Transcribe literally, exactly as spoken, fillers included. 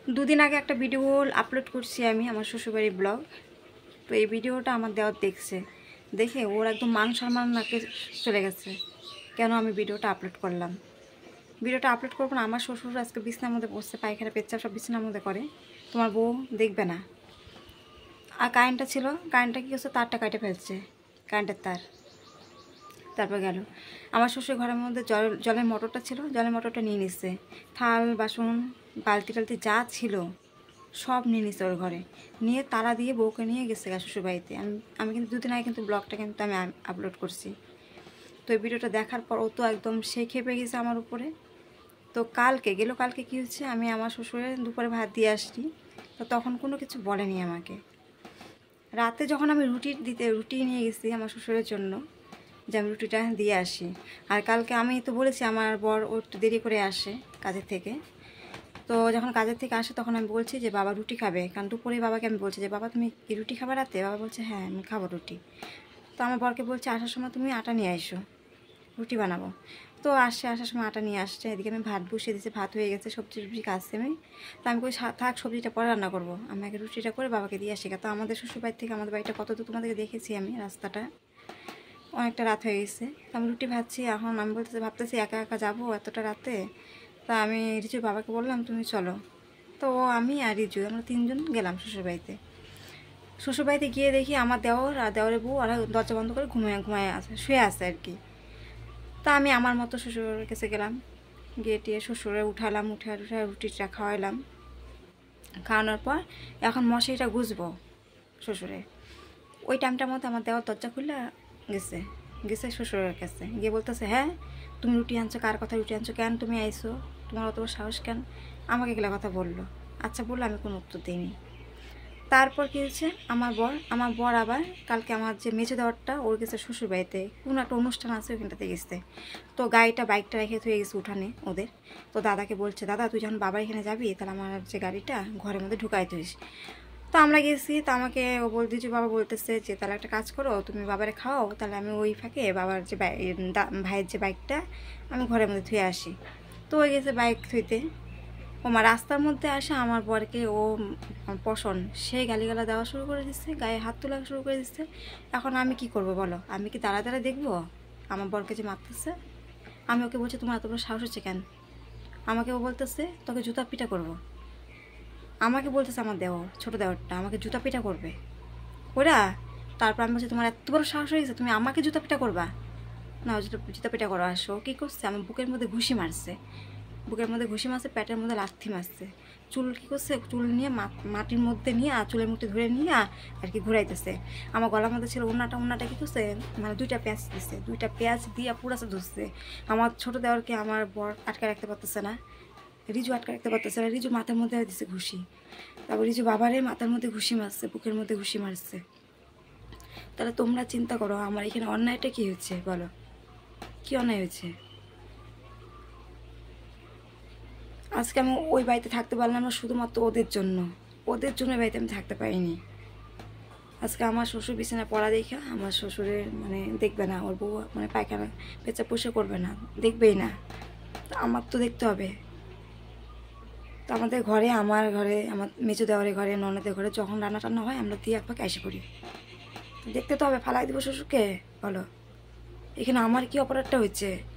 দুদিন আগে একটা ভিডিও আপলোড করছি আমি আমার শ্বশুরবাড়ির ব্লগ। তো এই ভিডিওটা আমার দেওয়ার দেখছে, দেখে ওর একদম মান সম্মান নাকে চলে গেছে কেন আমি ভিডিওটা আপলোড করলাম। ভিডিওটা আপলোড করবো না, আমার শ্বশুর আজকে বিছনার মধ্যে বসছে, পায়খানা পেচ্ছাপ সব বিছনার মধ্যে করে, তোমার বউ দেখবে না। আর কারেন্টটা ছিল, কারেন্টটা কী করছে, তারটা কাটে ফেলছে, কারেন্টের তার। তারপর গেল আমার শ্বশুর ঘরের মধ্যে জল জলের মোটরটা ছিল, জলের মোটরটা নিয়ে নিচ্ছে, থাল বাসন বালতি টালতি যা ছিল সব নিয়ে নিচ্ছে ওর ঘরে, নিয়ে তালা দিয়ে বউকে নিয়ে গেছে গা শ্বশুরবাড়িতে। আমি আমি কিন্তু দুদিন আগে কিন্তু ব্লগটা কিন্তু আমি আপলোড করছি। তো এই ভিডিওটা দেখার পর ও তো একদম সে খেপে গেছে আমার উপরে। তো কালকে গেল, কালকে কী হচ্ছে, আমি আমার শ্বশুরের দুপুরে ভাত দিয়ে আসছি, তো তখন কোনো কিছু বলেনি আমাকে। রাতে যখন আমি রুটি দিতে রুটি নিয়ে গেছি আমার শ্বশুরের জন্য, যে আমি রুটিটা দিয়ে আসি। আর কালকে আমি তো বলেছি আমার বর ও একটু দেরি করে আসে কাজের থেকে, তো যখন কাজের থেকে আসে তখন আমি বলছি যে বাবা রুটি খাবে, কারণ দুপুরে বাবাকে আমি বলছি যে বাবা তুমি কি রুটি খাবার রাতে? বাবা বলছে হ্যাঁ আমি খাবো রুটি। তো আমার বরকে বলছে আসার সময় তুমি আটা নিয়ে এসো, রুটি বানাবো। তো আসছে, আসার সময় আটা নিয়ে আসছে, এদিকে আমি ভাত বসিয়ে দিয়েছি, ভাত হয়ে গেছে, সবজি টবজি কাটছি আমি। তো আমি কই থাক সবজিটা পরে রান্না করবো, আমি আগে রুটিটা করে বাবাকে দিয়ে আসি। তো আমাদের শ্বশুরবাড়ি থেকে আমাদের বাড়িটা কত দূর তোমাদেরকে দেখেছি আমি, রাস্তাটা অনেকটা রাত হয়ে গেছে। তো আমি রুটি ভাজছি, এখন আমি বলতেছি ভাবতেছি একা একা যাবো এতটা রাতে। তা আমি রিজুর বাবাকে বললাম তুমি চলো। তো আমি আর রিজু আমরা তিনজন গেলাম শ্বশুরবাড়িতে। শ্বশুরবাড়িতে গিয়ে দেখি আমার দেওর আর দেওরের বউ আর দরজা বন্ধ করে ঘুমিয়ে ঘুমায় আছে, শুয়ে আছে আর কি। তা আমি আমার মতো শ্বশুরের কাছে গেলাম, গিয়ে টিয়ে শ্বশুরে উঠালাম, উঠে উঠে রুটিটা খাওয়াইলাম। খাওয়ানোর পর এখন মশারিটা গুছবো শ্বশুরে। ওই টাইমটার মধ্যে আমার দেওয়ার দরজা খুলে গেছে গেছে শ্বশুরের কাছে, গিয়ে বলতেছে হ্যাঁ তুমি রুটি আনছো, কার কথা রুটি আনছো, কেন তুমি আইসো, তোমার অত সাহস কেন? আমাকে এগুলো কথা বললো। আচ্ছা বললো, আমি কোনো উত্তর দিইনি। তারপর কী হচ্ছে, আমার বর আমার বর আবার কালকে আমার যে মেজো দেওয়ারটা ওর গেছে শ্বশুরবাড়িতে, কোনো একটা অনুষ্ঠান আছে ওখানটাতে গেছে। তো গাড়িটা বাইকটা রেখে থুয়ে গেছে উঠানে ওদের। তো দাদাকে বলছে দাদা তুই যখন বাবার এখানে যাবি তাহলে আমার যে গাড়িটা ঘরের মধ্যে ঢুকাই দিস। তো আমরা গেছি, তো আমাকে ও বল দিয়েছে, বাবা বলতেছে যে তাহলে একটা কাজ করো তুমি বাবারে খাও, তাহলে আমি ওই ফাঁকে বাবার যে ভাইয়ের যে বাইকটা আমি ঘরের মধ্যে থুয়ে আসি। তো ওই গেছে বাইক থুইতে, ও মা রাস্তার মধ্যে আসে আমার বরকে ও পছন্দ সে গালিগালা দেওয়া শুরু করে দিচ্ছে, গায়ে হাত তোলা শুরু করে দিচ্ছে। এখন আমি কি করব বলো, আমি কি দাঁড়া দাঁড়া দেখবো আমার বরকে যে মারতেছে? আমি ওকে বলছি তোমার এত বড় সাহস হচ্ছে কেন? আমাকে ও বলতেছে তোকে জুতা পিটা করব। আমাকে বলতেছে আমার দেওর, ছোটো দেওরটা আমাকে জুতা পিটা করবে ওরা। তারপর আমি বলছি তোমার এত বড় সাহস হয়ে গেছে তুমি আমাকে জুতা পিটা করবা? না জুতা জুতা পিটা করো আসো। কী করছে, আমার বুকের মধ্যে ঘুষি মারছে, বুকের মধ্যে ঘুষি মারছে, পেটের মধ্যে লাথি মারছে। চুল কী করছে, চুল নিয়ে মাটির মধ্যে নিয়ে চুলের মুঠি ধরে নিয়ে আর কি ঘুরাইতেছে। আমার গলার মধ্যে ছিল ওনাটা, ওনাটা কী করছে মানে দুইটা পেঁয়াজ দিচ্ছে, দুইটা পেঁয়াজ দিয়ে পুরাছে ধরছে। আমার ছোটো দেওরকে আমার বর আটকে রাখতে পারতেছে না, রিজু আটকে রাখতে পারতেছে না, রিজু মাথার মধ্যে দিচ্ছে ঘুষি। তারপর রিজু বাবারে মাথার মধ্যে ঘুষি মারছে, বুকের মধ্যে ঘুষি মারছে। তাহলে তোমরা চিন্তা করো আমার এখানে অন্যায়টা কী হচ্ছে বলো, কী অন্যায় হয়েছে? আজকে আমি ওই বাড়িতে থাকতে পারলাম না শুধুমাত্র ওদের জন্য, ওদের জন্য বাড়িতে আমি থাকতে পারিনি। আজকে আমার শ্বশুর বিছানায় পড়া দেখে আমার শ্বশুরের মানে দেখবে না, ওর বউ মানে পায়খানা পেঁচা পুষে করবে না, দেখবেই না, তো আমার তো দেখতে হবে। তো আমাদের ঘরে, আমার ঘরে, আমার মেজো দেওয়ারের ঘরে, ননদের ঘরে যখন রান্না টান্না হয় আমরা দিয়ে এক পাকে এসে করি, দেখতে তো হবে। ফালাই দেবো শ্বশুরকে বলো, এখানে আমার কি অপরাধটা হচ্ছে?